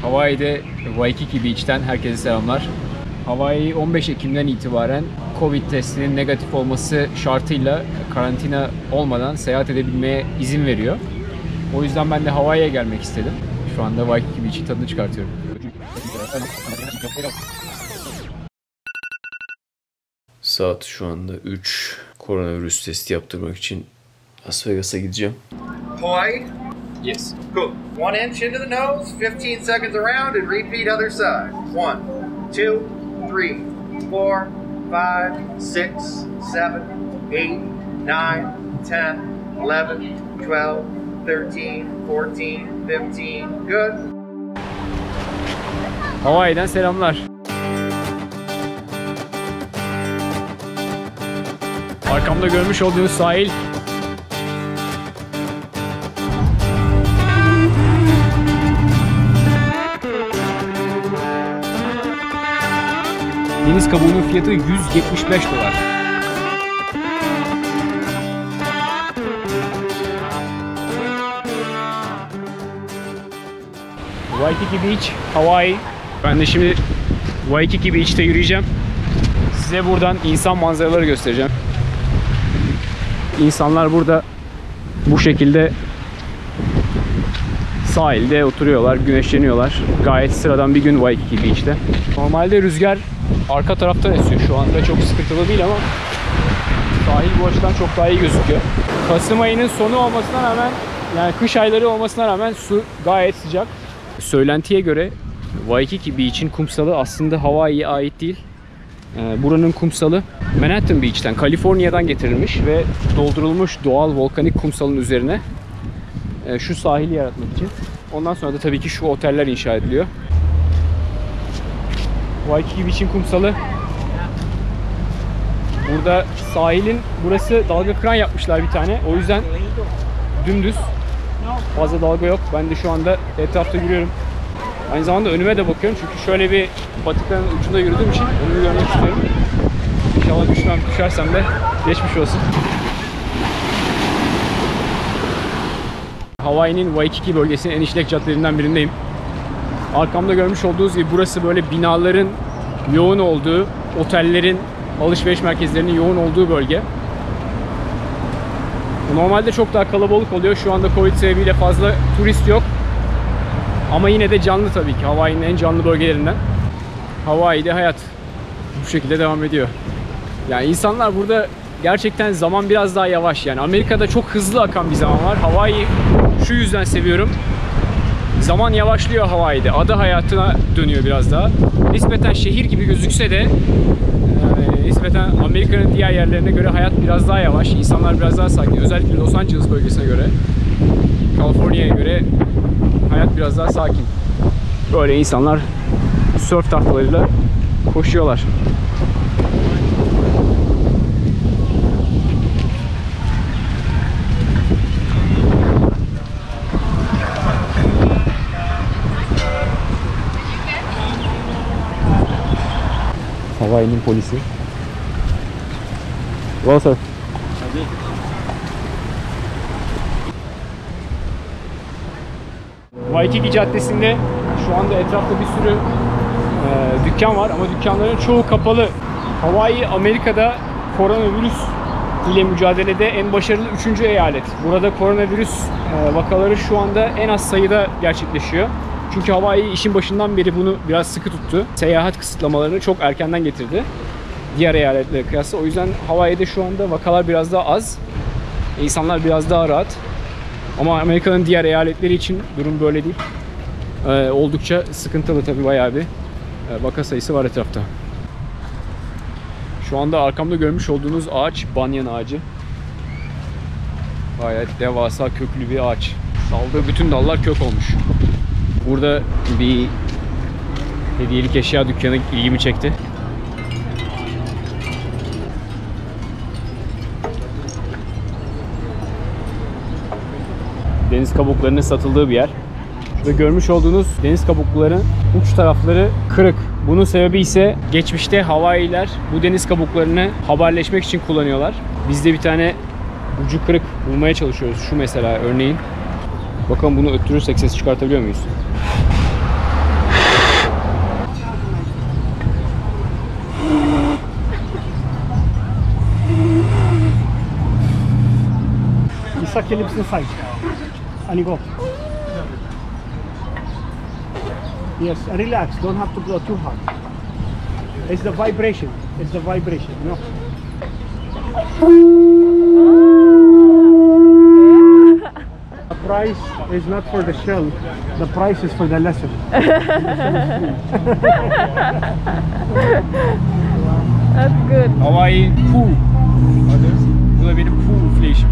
Hawaii'de Waikiki Beach'ten herkese selamlar. Hawaii 15 Ekim'den itibaren Covid testinin negatif olması şartıyla karantina olmadan seyahat edebilmeye izin veriyor. O yüzden ben de Hawaii'ye gelmek istedim. Şu anda Waikiki Beach'in tadını çıkartıyorum. Saat şu anda 3. Koronavirüs testi yaptırmak için Las Vegas'a gideceğim. Hawaii? Yes. Cool. 1 inch into the nose, 15 seconds around, and repeat other side. 1, 2, 3, 4, 5, 6, 7, 8, 9, 10, 11, 12, 13, 14, 15. Good. Hawaii'den selamlar. Arkamda görmüş olduğunuz sahil deniz kabuğunun fiyatı $175. Waikiki Beach, Hawaii. Ben de şimdi Waikiki Beach'te yürüyeceğim. Size buradan insan manzaraları göstereceğim. İnsanlar burada bu şekilde sahilde oturuyorlar, güneşleniyorlar. Gayet sıradan bir gün Waikiki Beach'te. Normalde rüzgar arka taraftan esiyor. Şu anda çok sıkıntılı değil ama sahil bu açıdan çok daha iyi gözüküyor. Kasım ayının sonu olmasına rağmen, yani kış ayları olmasına rağmen su gayet sıcak. Söylentiye göre Waikiki Beach'in kumsalı aslında Hawaii'ye ait değil. Buranın kumsalı Manhattan Beach'ten, Kaliforniya'dan getirilmiş ve doldurulmuş doğal volkanik kumsalın üzerine şu sahili yaratmak için. Ondan sonra da tabii ki şu oteller inşa ediliyor. Waikiki Beach'in kumsalı. Burada sahilin, burası dalga kıran yapmışlar bir tane. O yüzden dümdüz. Fazla dalga yok. Ben de şu anda etrafta yürüyorum. Aynı zamanda önüme de bakıyorum çünkü şöyle bir patikanın ucunda yürüdüğüm için önümü görmek istiyorum. İnşallah düşmem, düşersem de geçmiş olsun. Hawaii'nin Waikiki bölgesinin en işlek caddelerinden birindeyim. Arkamda görmüş olduğunuz gibi burası böyle binaların yoğun olduğu, otellerin, alışveriş merkezlerinin yoğun olduğu bölge. Normalde çok daha kalabalık oluyor. Şu anda Covid sebebiyle fazla turist yok. Ama yine de canlı tabii ki. Hawaii'nin en canlı bölgelerinden. Hawaii'de hayat bu şekilde devam ediyor. Yani insanlar burada gerçekten zaman biraz daha yavaş. Yani Amerika'da çok hızlı akan bir zaman var. Hawaii şu yüzden seviyorum. Zaman yavaşlıyor Hawaii'de. Ada hayatına dönüyor biraz daha. Nispeten şehir gibi gözükse de nispeten Amerika'nın diğer yerlerine göre hayat biraz daha yavaş. İnsanlar biraz daha sakin. Özellikle Los Angeles bölgesine göre, Kaliforniya'ya göre hayat biraz daha sakin. Böyle insanlar surf tahtalarıyla koşuyorlar. Hawaii'nin polisi. Hello sir. Waikiki Caddesi'nde şu anda etrafta bir sürü dükkan var ama dükkanların çoğu kapalı. Hawaii Amerika'da koronavirüs ile mücadelede en başarılı 3. eyalet. Burada koronavirüs vakaları şu anda en az sayıda gerçekleşiyor. Çünkü Hawaii işin başından beri bunu biraz sıkı tuttu. Seyahat kısıtlamalarını çok erkenden getirdi diğer eyaletlere kıyasla. O yüzden Hawaii'de şu anda vakalar biraz daha az. İnsanlar biraz daha rahat. Ama Amerika'nın diğer eyaletleri için durum böyle değil. Oldukça sıkıntılı tabii, bayağı bir vaka sayısı var etrafta. Şu anda arkamda görmüş olduğunuz ağaç banyan ağacı. Gayet devasa köklü bir ağaç. Saldığı bütün dallar kök olmuş. Burada bir hediyelik eşya dükkanı ilgimi çekti. Deniz kabuklarının satıldığı bir yer. Şurada görmüş olduğunuz deniz kabuklarının uç tarafları kırık. Bunun sebebi ise geçmişte Hawaii'ler bu deniz kabuklarını haberleşmek için kullanıyorlar. Biz de bir tane ucu kırık bulmaya çalışıyoruz. Şu mesela örneğin. Bakalım bunu öttürürsek ses çıkartabiliyor muyuz? your lips inside. And you go. Yes, relax. Don't have to blow too hard. It's the vibration. It's the vibration, you know. The price is not for the shell. The price is for the lesson. That's good. Hawaii Poo. Bu da benim Poo üfleyişim.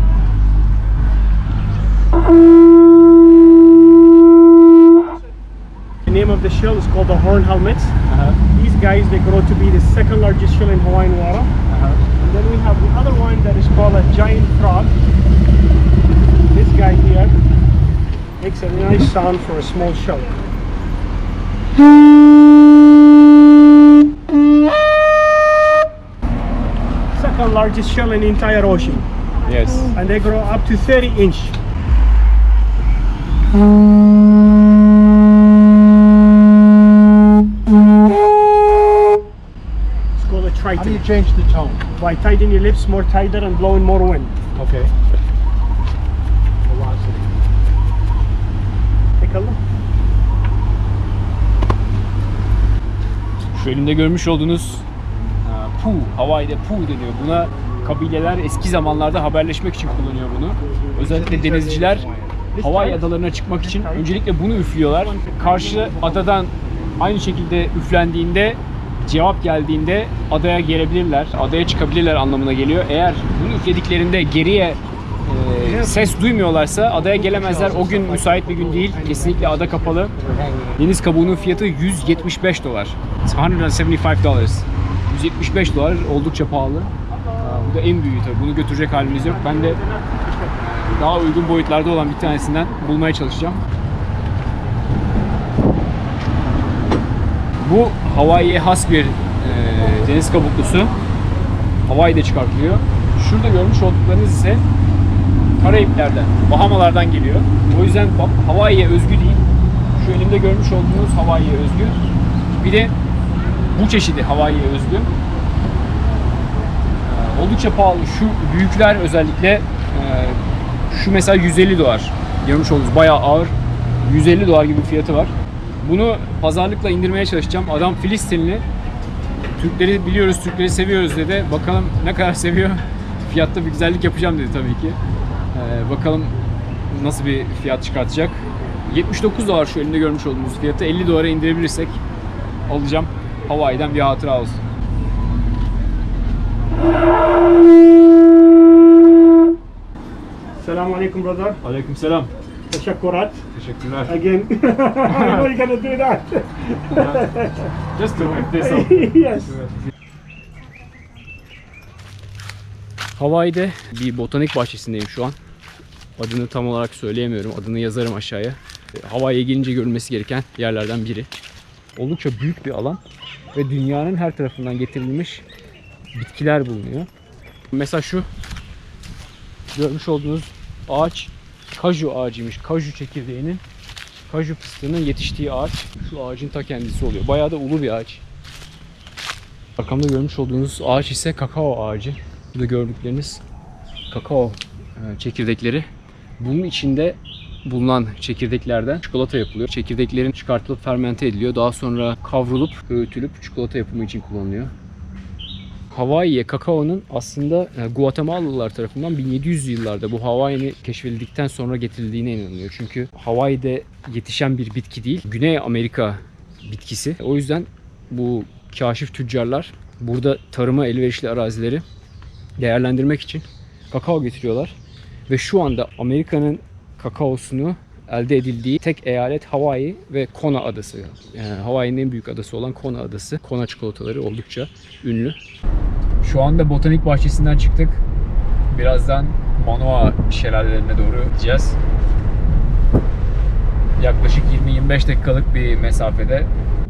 The name of the shell is called the horn helmets. These guys, they grow to be the second largest shell in Hawaiian water. And then we have the other one that is called a giant frog. This guy here makes a nice sound for a small shell. Second largest shell in the entire ocean. Yes. And they grow up to 30 inch. It's called a triton. How do you change the tone? By tightening your lips more tighter and blowing more wind. Okay. Velocity. Take a look. Şu elimde görmüş olduğunuz Poo, Hawaii'de Poo deniyor. Buna kabileler eski zamanlarda haberleşmek için kullanıyor bunu. Özellikle denizciler Hawaii adalarına çıkmak için öncelikle bunu üflüyorlar. Karşı adadan aynı şekilde üflendiğinde, cevap geldiğinde adaya gelebilirler, adaya çıkabilirler anlamına geliyor. Eğer bunu üflediklerinde geriye ses duymuyorlarsa adaya gelemezler. O gün müsait bir gün değil. Kesinlikle ada kapalı. Deniz kabuğunun fiyatı $175. It's $175. $175 oldukça pahalı. Bu da en büyüğü tabii. Bunu götürecek halimiz yok. Ben de daha uygun boyutlarda olan bir tanesinden bulmaya çalışacağım. Bu Hawaii'ye has bir deniz kabuklusu. Hawaii'de çıkartılıyor. Şurada görmüş olduklarınız ise Karayipler'den, Bahamalardan geliyor. O yüzden Hawaii'ye özgü değil. Şu elimde görmüş olduğunuz Hawaii'ye özgü. Bir de bu çeşidi Hawaii'ye özgü. Oldukça pahalı. Şu büyükler özellikle şu mesela $150. Görmüş olduğunuz bayağı ağır. $150 gibi bir fiyatı var. Bunu pazarlıkla indirmeye çalışacağım. Adam Filistinli. Türkleri biliyoruz, Türkleri seviyoruz dedi. Bakalım ne kadar seviyor. Fiyatta bir güzellik yapacağım dedi tabii ki. Bakalım nasıl bir fiyat çıkartacak. $79 şu elimde görmüş olduğumuz fiyatı. $50 indirebilirsek alacağım. Hawaii'den bir hatıra olsun. Assalamu alaikum, brother. Aleykümselam. Teşekkürat. Teşekkürler. Again. I know you're gonna do that. Just to whip this up. Yes. Hawaii'de bir botanik bahçesindeyim şu an. Adını tam olarak söyleyemiyorum. Adını yazarım aşağıya. Hawaii'ye gelince görülmesi gereken yerlerden biri. Oldukça büyük bir alan ve dünyanın her tarafından getirilmiş bitkiler bulunuyor. Mesela şu görmüş olduğunuz ağaç kaju ağacıymış. Kaju çekirdeğinin, kaju fıstığının yetiştiği ağaç. Şu ağacın ta kendisi oluyor. Bayağı da ulu bir ağaç. Arkamda görmüş olduğunuz ağaç ise kakao ağacı. Burada gördükleriniz kakao çekirdekleri. Bunun içinde bulunan çekirdeklerden çikolata yapılıyor. Çekirdeklerin çıkartılıp fermente ediliyor. Daha sonra kavrulup, öğütülüp çikolata yapımı için kullanılıyor. Hawaii'ye kakaonun aslında Guatemalalılar tarafından 1700'lü yıllarda bu Hawaii'ni keşfedildikten sonra getirildiğine inanılıyor. Çünkü Hawaii'de yetişen bir bitki değil, Güney Amerika bitkisi. O yüzden bu kaşif tüccarlar burada tarıma elverişli arazileri değerlendirmek için kakao getiriyorlar. Ve şu anda Amerika'nın kakaosunu elde edildiği tek eyalet Hawaii ve Kona adası. Yani Hawaii'nin en büyük adası olan Kona adası. Kona çikolataları oldukça ünlü. Şu anda botanik bahçesinden çıktık. Birazdan Manoa şelalelerine doğru gideceğiz. Yaklaşık 20-25 dakikalık bir mesafede.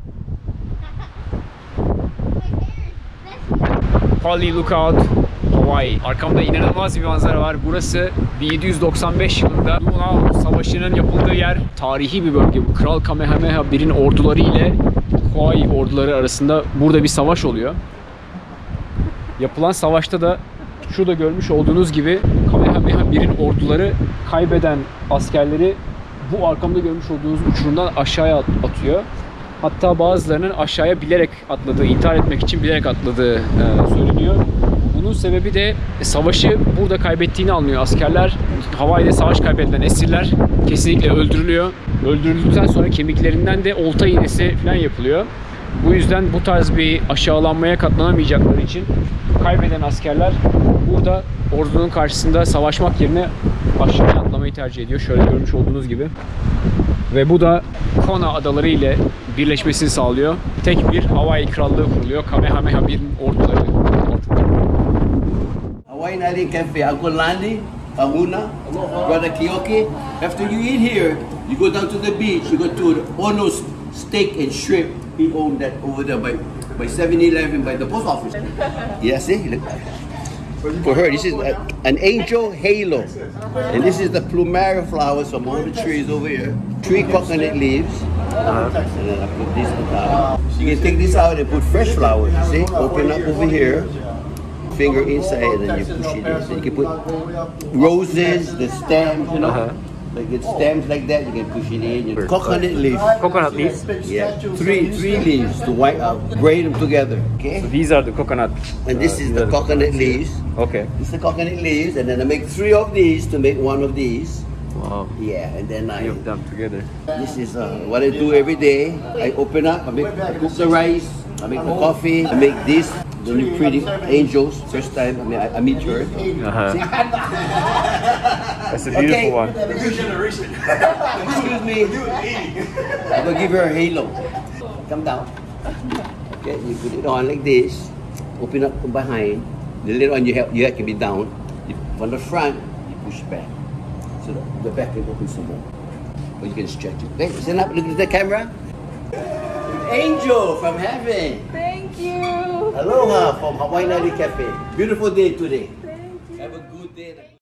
Pali Lookout, Hawaii. Arkamda inanılmaz bir manzara var. Burası 1795 yılında Lunao Savaşı'nın yapıldığı yer. Tarihi bir bölge. Bu Kral Kamehameha I'nin orduları ile Hawaii orduları arasında burada bir savaş oluyor. Yapılan savaşta da şurada görmüş olduğunuz gibi Kamehameha Kamehameha 1'in orduları kaybeden askerleri bu arkamda görmüş olduğunuz uçurumdan aşağıya atıyor. Hatta bazılarının aşağıya bilerek atladığı, intihar etmek için bilerek atladığı söyleniyor. Bunun sebebi de savaşı burada kaybettiğini anlıyor askerler. Hawaii'de savaş kaybedilen esirler kesinlikle öldürülüyor. Öldürüldükten sonra kemiklerinden de olta iğnesi falan yapılıyor. Bu yüzden bu tarz bir aşağılanmaya katlanamayacakları için kaybeden askerler burada ordunun karşısında savaşmak yerine aşağıya atlamayı tercih ediyor. Şöyle görmüş olduğunuz gibi. Ve bu da Kona adaları ile birleşmesini sağlıyor. Tek bir Hawaii krallığı kuruluyor. Kamehameha 1'in orduları ortada. Hawaiian Island Cafe, Uncle Landy, Pamuna, Brother Kiyoki. After you eat here, you go down to the beach, you go to the Ono's Steak and Shrimp. He owned that over there by 7-Eleven by the post office. Yeah, see? Look. For her, this is an angel halo. And this is the plumeria flowers from all the trees over here. 3 coconut leaves. And then I put this on top. You can take this out and put fresh flowers, you see? Open up over here. Finger inside and then you push it in. So you can put roses, the stems, you know. Like it's stems like that, you can push it in. Coconut leaves. Coconut leaves. Yeah, three leaves to braid them together. Okay. So these are the coconut. And this is the coconut leaves. Okay. This is the coconut leaves, and then I make 3 of these to make 1 of these. Wow. Yeah, and then I. You've done together. This is what I do every day. I open up, I cook the rice, I make the coffee, I make this. The new pretty angels. First time I meet her. That's a beautiful one. Excuse me. I'm gonna give her a halo. Come down. Okay, you put it on like this. Open up from behind. The little one you have to be down. From the front, you push back. So the back can open some more. Or you can stretch it. Okay, stand up, look at the camera. Angel from heaven. Thank you. Aloha from Hawaiian Island Cafe. Beautiful day today. Have a good day.